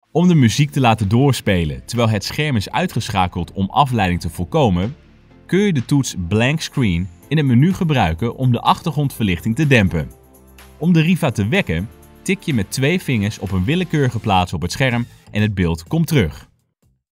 Om de muziek te laten doorspelen terwijl het scherm is uitgeschakeld om afleiding te voorkomen, kun je de toets Blank Screen in het menu gebruiken om de achtergrondverlichting te dempen. Om de Riva te wekken, tik je met 2 vingers op een willekeurige plaats op het scherm en het beeld komt terug.